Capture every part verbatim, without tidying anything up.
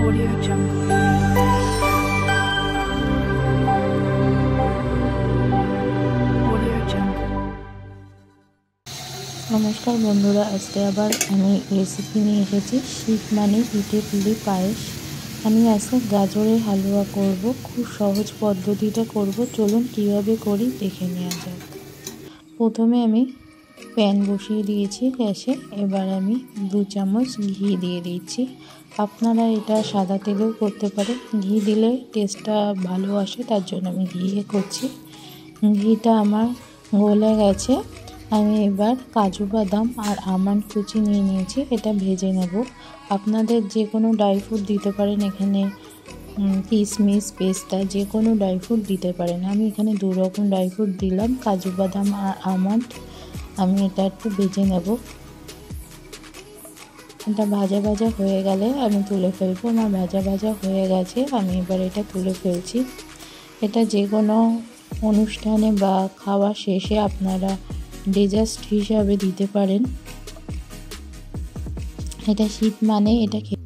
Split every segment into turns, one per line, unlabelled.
Audio Jungle. Audio Jungle.
নমস্কার বন্ধুরা, আজকে আবার আমি রেসিপি নিয়ে এসেছি শীত মানে পিঠে পুলি পায়েস। আমি আজকে গাজরের হালুয়া করব, খুব সহজ পদ্ধতিটা করব। চলুন কীভাবে করি দেখে নেওয়া যাক। প্রথমে আমি প্যান বসিয়ে দিয়েছি গ্যাসে, এবার আমি দু চামচ ঘি দিয়ে দিচ্ছি। আপনারা এটা সাদা তেলেও করতে পারেন, ঘি দিলে টেস্টটা ভালো আসে, তার জন্য আমি ঘিয়ে করছি। ঘিটা আমার গলে গেছে, আমি এবার কাজু বাদাম আর আমন্ড কুচি নিয়ে নিয়েছি, এটা ভেজে নেব। আপনাদের যে কোনো ড্রাই ফ্রুট দিতে পারেন, এখানে কিশমিশ পেস্তা যে কোনো ড্রাই ফ্রুট দিতে পারেন। আমি এখানে দু রকম ড্রাই ফ্রুট দিলাম, কাজু বাদাম আর আমন্ড। আমি এটা একটু ভেজে নেব। এটা ভাজা ভাজা হয়ে গেলে আমি তুলে ফেলবো। আমার ভাজা ভাজা হয়ে গেছে, আমি এবার এটা তুলে ফেলছি। এটা যে কোনো অনুষ্ঠানে বা খাওয়া শেষে আপনারা ডেজার্ট হিসাবে দিতে পারেন। এটা শীত মানে এটা খেতে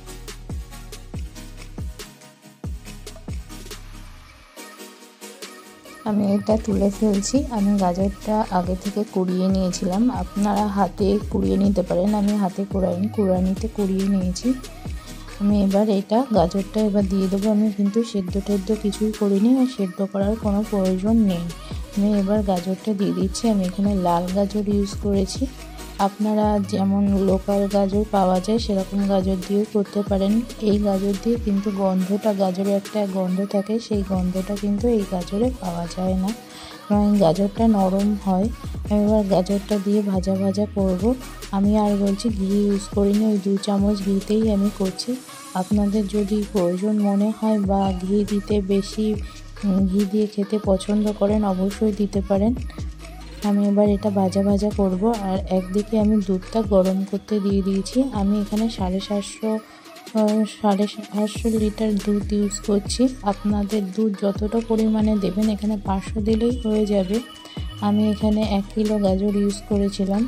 আমি এটা তুলে ফেলছি। আমি গাজরটা আগে থেকে কুড়িয়ে নিয়েছিলাম, আপনারা হাতে কুড়িয়ে নিতে পারেন। আমি হাতে কুড়াইনি, কুড়ানিতে কুড়িয়ে নিয়েছি। আমি এবার এটা গাজরটা এবার দিয়ে দেবো। আমি কিন্তু সেদ্ধ টেদ্ধ কিছুই করিনি, আর সেদ্ধ করার কোনো প্রয়োজন নেই। আমি এবার গাজরটা দিয়ে দিচ্ছি। আমি এখানে লাল গাজর ইউজ করেছি, আপনারা যেমন লোকাল গাজর পাওয়া যায় সেরকম গাজর দিয়েও করতে পারেন। এই গাজর দিয়ে কিন্তু গন্ধটা, গাজরে একটা গন্ধ থাকে, সেই গন্ধটা কিন্তু এই গাজরে পাওয়া যায় না, কারণ গাজরটা নরম হয়। আমি এবার গাজরটা দিয়ে ভাজা ভাজা করব। আমি আর বলছি ঘি ইউজ করিনি, ওই দু চামচ ঘিতেই আমি করছি। আপনাদের যদি প্রয়োজন মনে হয় বা ঘি দিতে বেশি ঘি দিয়ে খেতে পছন্দ করেন, অবশ্যই দিতে পারেন। আমি এবার এটা ভাজা ভাজা করব। আর একদিকে আমি দুধটা গরম করতে দিয়ে দিয়েছি। আমি এখানে সাড়ে সাতশো সাড়ে সাতশো লিটার দুধ ইউজ করছি। আপনাদের দুধ যতটা পরিমাণে দেবেন, এখানে পাঁচশো দিলেই হয়ে যাবে। আমি এখানে এক কিলো গাজর ইউজ করেছিলাম।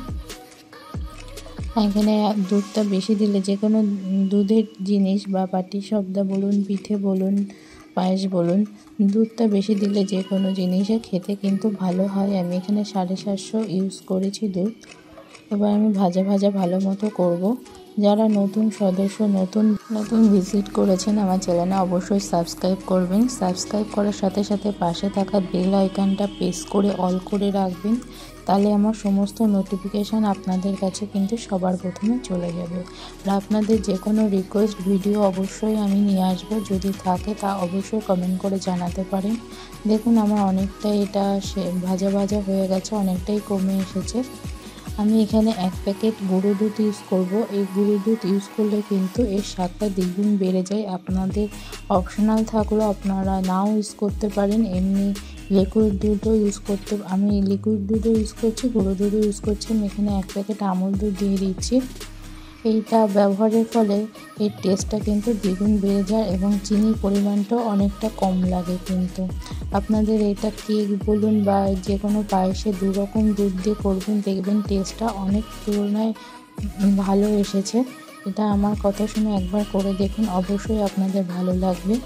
এখানে দুধটা বেশি দিলে যে কোনো দুধের জিনিস বা পাটিসাপটা বলুন, পিঠে বলুন, পায়েস বলুন, দুধটা বেশি দিলে যে কোনো জিনিসে খেতে কিন্তু ভালো হয়। আমি এখানে সাড়ে সাতশো ইউজ করেছি দুধ। এবার আমি ভাজা ভাজা ভালো মতো করব। যারা নতুন সদস্য, নতুন নতুন ভিজিট করেছেন আমার চ্যানেলে, অবশ্যই সাবস্ক্রাইব করবেন। সাবস্ক্রাইব করার সাথে সাথে পাশে থাকা বেল আইকনটা প্রেস করে অল করে রাখবেন, তাহলে আমার সমস্ত নোটিফিকেশান আপনাদের কাছে কিন্তু সবার প্রথমে চলে যাবে। আর আপনাদের যে কোনো রিকোয়েস্ট ভিডিও অবশ্যই আমি নিয়ে আসবো, যদি থাকে তা অবশ্যই কমেন্ট করে জানাতে পারেন। দেখুন আমার অনেকটাই এটা সে ভাজা ভাজা হয়ে গেছে, অনেকটাই কমে এসেছে। আমি এখানে এক প্যাকেট গুঁড়ো দুধ ইউজ করব। এই গুঁড়ো দুধ ইউজ করলে কিন্তু এর স্বাদটা দ্বিগুণ বেড়ে যায়। আপনাদের অপশনাল থাকলেও আপনারা নাও ইউজ করতে পারেন, এমনি লিকুইড দুধও ইউজ করতে। আমি লিকুইড দুধও ইউজ করছি, গুঁড়ো দুধও ইউজ করছি। আমি এখানে এক প্যাকেট আমুল দুধ দিয়ে দিচ্ছি। এইটা ব্যবহারের ফলে এর টেস্টটা কিন্তু দ্বিগুণ বেড়ে যায় এবং চিনির পরিমাণটাও অনেকটা কম লাগে। কিন্তু আপনাদের এটা কেক বলুন বা যে কোনো পায়েসে দু রকম দুধ দিয়ে করবেন, দেখবেন টেস্টটা অনেক তুলনায় ভালো এসেছে। এটা আমার কথা শুনে একবার করে দেখুন, অবশ্যই আপনাদের ভালো লাগবে।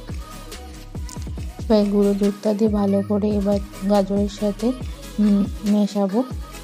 এবার গুঁড়ো দুধটা দিয়ে ভালো করে এবার গাজরের সাথে মেশাবো।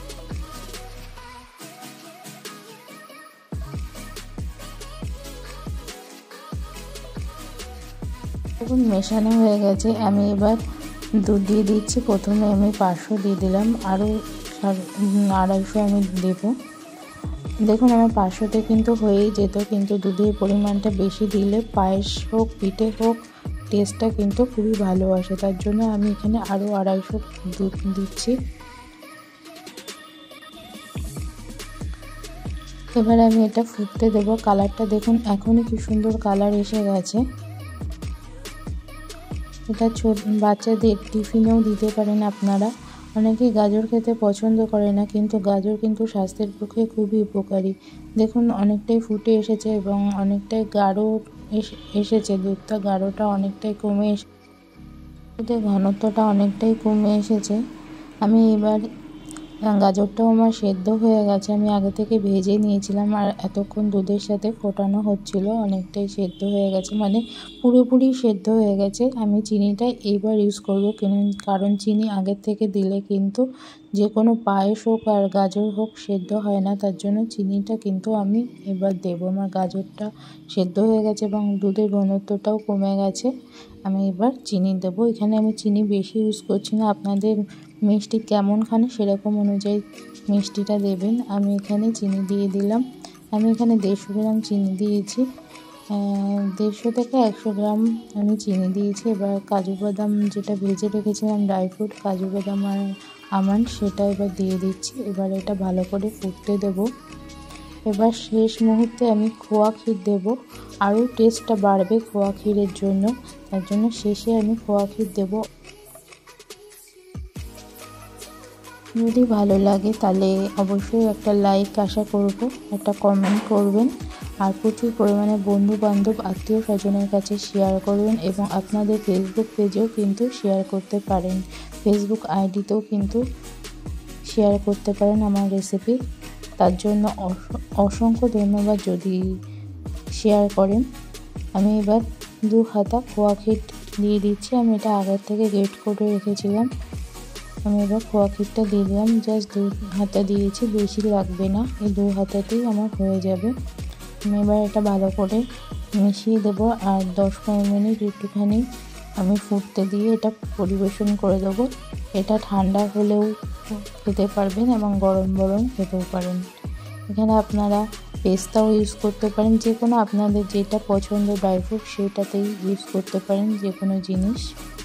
এখন মেশানো হয়ে গেছে, আমি এবার দুধ দিয়ে দিচ্ছি। প্রথমে আমি পাঁচশো দিয়ে দিলাম, আরও আড়াইশো আমি দেব। দেখুন আমার পাঁচশোতে কিন্তু হয়েই যেত, কিন্তু দুধের পরিমাণটা বেশি দিলে পায়েস হোক পিঠে হোক টেস্টটা কিন্তু খুবই ভালো আসে, তার জন্য আমি এখানে আরও আড়াইশো দুধ দিচ্ছি। এবার আমি এটা ফুটতে দেবো। কালারটা দেখুন এখনই কি সুন্দর কালার এসে গেছে। এটা ছোট বাচ্চাদের টিফিনেও দিতে পারেন আপনারা। অনেকেই গাজর খেতে পছন্দ করে না, কিন্তু গাজর কিন্তু স্বাস্থ্যের পক্ষে খুবই উপকারী। দেখুন অনেকটাই ফুটে এসেছে এবং অনেকটাই গাঢ় এসেছে, দুধটা গাঢ়টা অনেকটাই কমে এসেছে, ঘনত্বটা অনেকটাই কমে এসেছে। আমি এবার গাজরটাও আমার সেদ্ধ হয়ে গেছে, আমি আগে থেকে ভেজে নিয়েছিলাম আর এতক্ষণ দুধের সাথে ফোটানো হচ্ছিল, অনেকটাই সেদ্ধ হয়ে গেছে, মানে পুরোপুরি সেদ্ধ হয়ে গেছে। আমি চিনিটা এইবার ইউজ করবো, কারণ চিনি আগের থেকে দিলে কিন্তু যে কোনো পায়েস হোক আর গাজর হোক সেদ্ধ হয় না, তার জন্য চিনিটা কিন্তু আমি এবার দেবো। আমার গাজরটা সেদ্ধ হয়ে গেছে এবং দুধের ঘনত্বটাও কমে গেছে, আমি এবার চিনি দেবো। এখানে আমি চিনি বেশি ইউজ করছি না, আপনাদের মিষ্টি কেমন খান সেরকম অনুযায়ী মিষ্টিটা দেবেন। আমি এখানে চিনি দিয়ে দিলাম, আমি এখানে দেড়শো গ্রাম চিনি দিয়েছি, দেড়শো থেকে একশো গ্রাম আমি চিনি দিয়েছি। এবার কাজু বাদাম যেটা ভেজে রেখেছিলাম, ড্রাই ফ্রুট কাজু বাদাম আর আমন্ড, সেটা এবার দিয়ে দিচ্ছি। এবার এটা ভালো করে ফুটতে দেব। এবার শেষ মুহূর্তে আমি খোয়া ক্ষীর দেবো, আরও টেস্টটা বাড়বে খোয়া ক্ষীরের জন্য, তার জন্য শেষে আমি খোয়া ক্ষীর দেবো। যদি ভালো লাগে তাহলে অবশ্যই একটা লাইক আশা করব, একটা কমেন্ট করবেন আর প্রচুর পরিমাণে বন্ধু বান্ধব আত্মীয় স্বজনের কাছে শেয়ার করবেন এবং আপনাদের ফেসবুক পেজেও কিন্তু শেয়ার করতে পারেন, ফেসবুক আইডিতেও কিন্তু শেয়ার করতে পারেন আমার রেসিপি। তার জন্য অসংখ্য ধন্যবাদ যদি শেয়ার করেন। আমি এবার দু হাতা খোয়া ক্ষীর দিয়ে দিচ্ছি, আমি এটা আগের থেকে গ্রেট করে রেখেছিলাম। আমি এবার খোয়া ক্ষীরটা দিয়ে দিলাম, জাস্ট দু হাতা দিয়েছি, বেশি লাগবে না, এই দু হাতাতেই আমার হয়ে যাবে। আমি এবার এটা ভালো করে মিশিয়ে দেবো আর দশ পনেরো মিনিট একটুখানি আমি ফুটতে দিয়ে এটা পরিবেশন করে দেবো। এটা ঠান্ডা হলেও খেতে পারবেন এবং গরম গরম খেতেও পারেন। এখানে আপনারা পেস্তাও ইউজ করতে পারেন, যে কোনো আপনাদের যেটা পছন্দ ড্রাই ফ্রুট সেটাতেই ইউজ করতে পারেন যে কোনো জিনিস।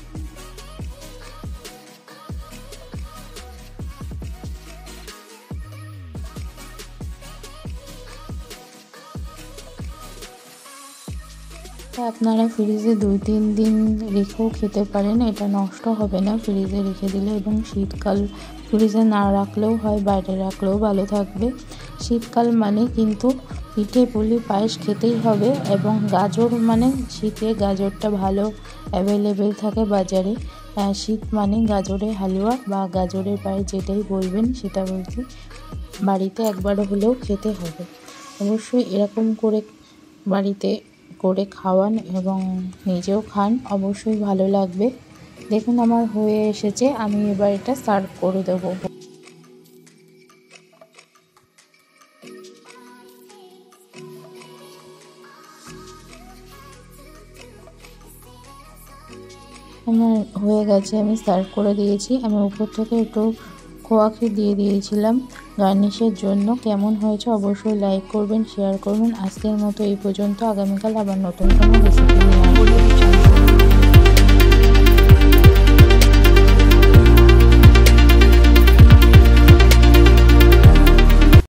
আপনারা ফ্রিজে দুই তিন দিন রেখেও খেতে পারেন, এটা নষ্ট হবে না ফ্রিজে রেখে দিলে, এবং শীতকাল ফ্রিজে না রাখলেও হয়, বাইরে রাখলেও ভালো থাকবে। শীতকাল মানে কিন্তু পিঠে পুলি পায়েস খেতেই হবে, এবং গাজর মানে শীতে গাজরটা ভালো অ্যাভেলেবেল থাকে বাজারে। শীত মানে গাজরের হালুয়া বা গাজরের পায়েস যেটাই বলবেন সেটা বলছি, বাড়িতে একবার হলেও খেতে হবে। অবশ্যই এরকম করে বাড়িতে করে খাওয়ান এবং নিজেও খান, অবশ্যই ভালো লাগবে। দেখুন আমার হয়ে এসেছে, আমি এবার এটা সার্ভ করে দেব। আমার হয়ে গেছে, আমি সার্ভ করে দিয়েছি। আমি উপর থেকে একটু খোয়া ক্ষীর দিয়ে দিয়েছিলাম গার্নিশের জন্য। কেমন হয়েছে অবশ্যই লাইক করবেন, শেয়ার করবেন। আজকের মতো এই পর্যন্ত, আগামীকাল আবার নতুন কোনো রেসিপি নিয়ে আসবো।